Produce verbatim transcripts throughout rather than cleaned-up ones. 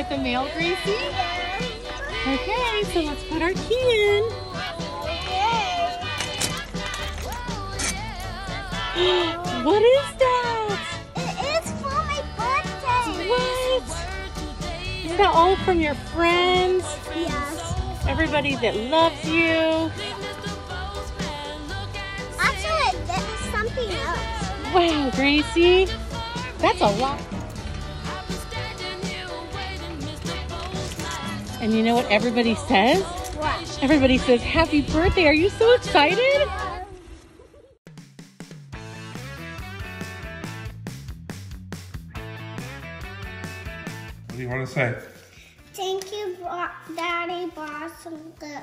the mail, Gracie? Okay, so let's put our key in. What is that? It is for my birthday. What? Is that all from your friends? Yes. Everybody that loves you? Actually, that is something else. Wow, Gracie. That's a lot. And you know what everybody says? What? Everybody says, happy birthday. Are you so excited? What do you want to say? Thank you, Daddy, bought some good.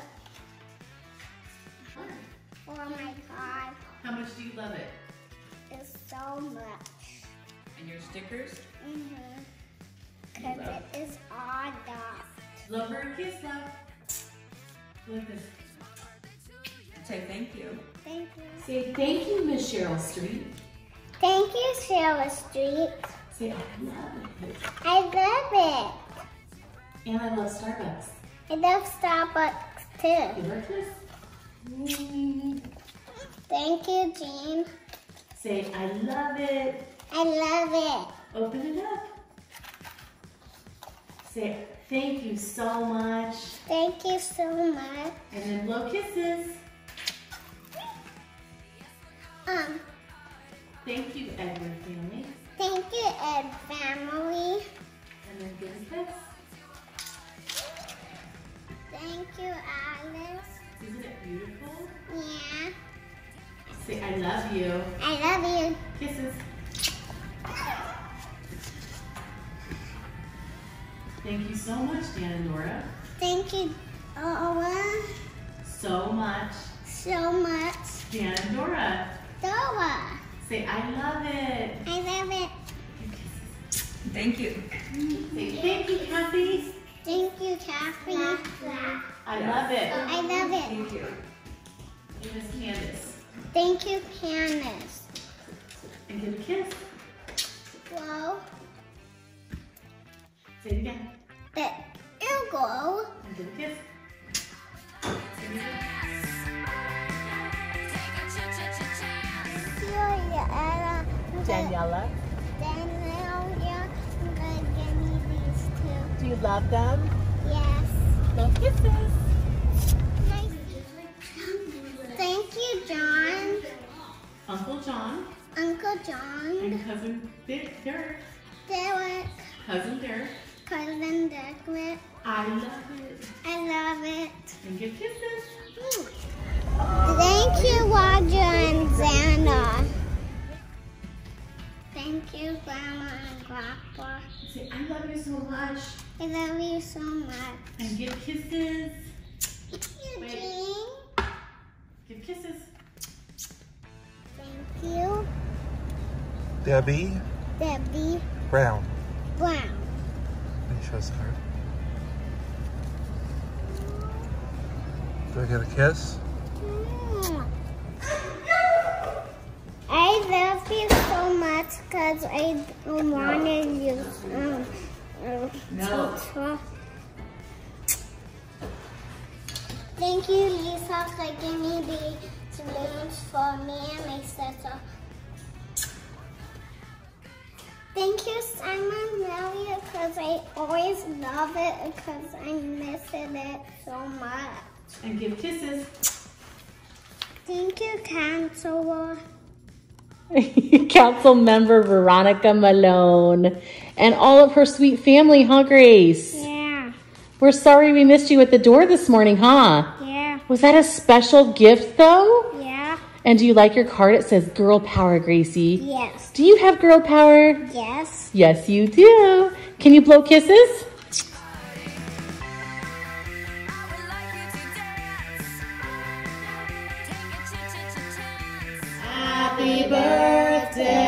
Oh my God. How much do you love it? It's so much. And your stickers? Mm-hmm. Because it is all dust. Love her a kiss, love. Look at this. Say thank you. Thank you. Say thank you, Miss Cheryl Street. Thank you, Sheila Street. Say I love it. I love And I love Starbucks. it. I love Starbucks too. Give her a kiss. Mm. Thank you, Jean. Say I love it. I love it. Open it up. Say thank you so much. Thank you so much. And then blow kisses. Um, Thank you, Edward family. thank you, Ed family. And then give a kiss. Thank you, Alice. Isn't it beautiful? Yeah. Say I love you. I love you. Kisses. Thank you so much, Dan and Dora. Thank you, Ola, So much. so much. Dan and Dora. Dora. Say I love it. I love it. Thank you. Say thank you, Kathy. Thank you, Kathy. I love it. I love it. Thank you. And Miss Candace. Thank you, Candace. And give a kiss. Whoa. Say it again. The eagle. And give a kiss. Daniela. Daniela, Daniela. I'm gonna give me these two. do you love them? Yes. No kisses. Nice. Thank you, John. Uncle John Uncle John. and cousin Dick, Derek. Derek. Cousin Derek. Cousin Derek. I love it. I love it. And give kisses. Thank you, Roger and Xana. Thank you, Grandma and Grandpa. Say I love you so much. I love you so much. And give kisses. Wait. Eugene. Give kisses. Thank you, Debbie Debbie Brown. Brown. Let me show us her. Do I get a kiss? Mm. I love you so much because I wanted you um, uh, No. to try. Thank you, Lisa, for giving me the balloons for me and my sister. Thank you, Simon Melia, because I always love it because I'm missing it so much. And give kisses. Thank you, Counselor. Council member Veronica Malone and all of her sweet family, huh, Grace? Yeah, We're sorry we missed you at the door this morning, huh? yeah, Was that a special gift, though? yeah, And do you like your card? It says Girl Power, Gracie. yes, Do you have Girl Power? yes. Yes, you do. Can you blow kisses? Happy birthday